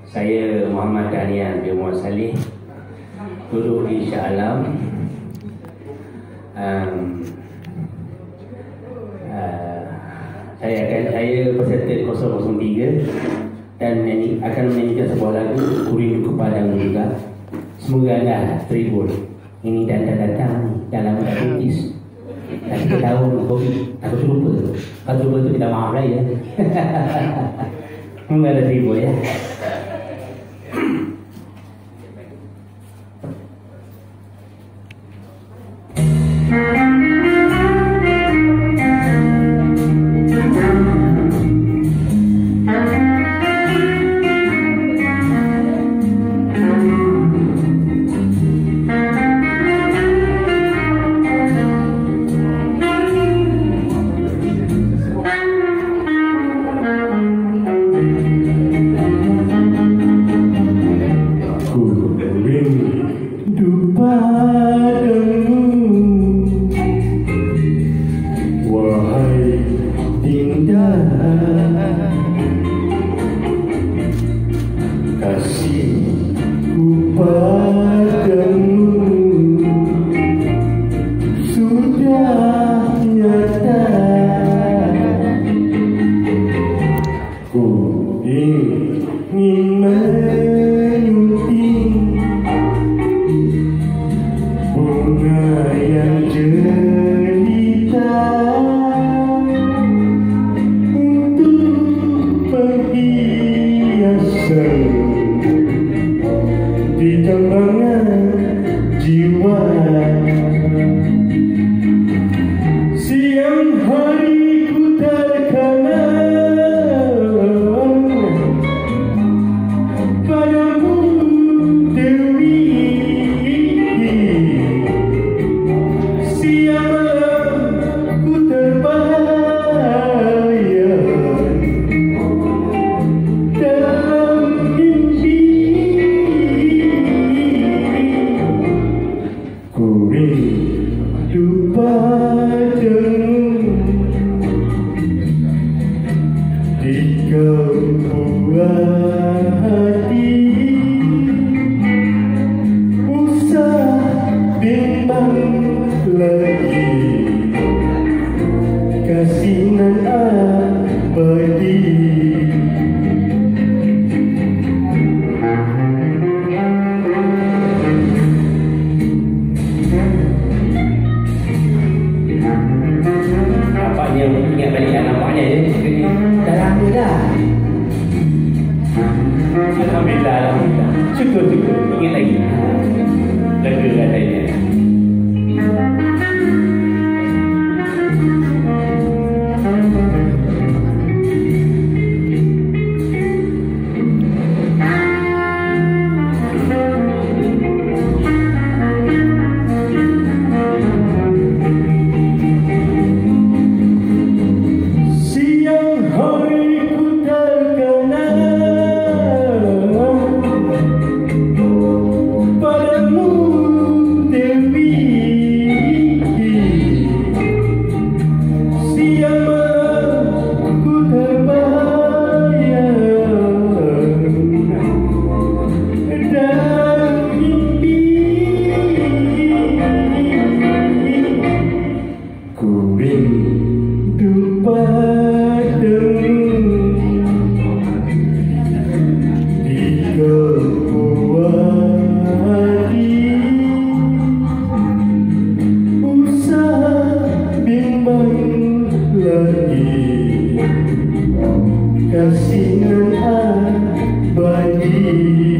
Saya Muhammad Daniel bin Muhammad Saleh, duduk di Shah Alam. Saya peserta 003 dan akan menyanyikan sebuah lagu Kurindu Kepadamu juga. Semoga anda terhibur. Ini datang dalam kritis. Dan kita tahu Covid, aku lupa. Kalau lupa itu kita maaf lah ya. Semoga anda terhibur ya. Kasihan abadi.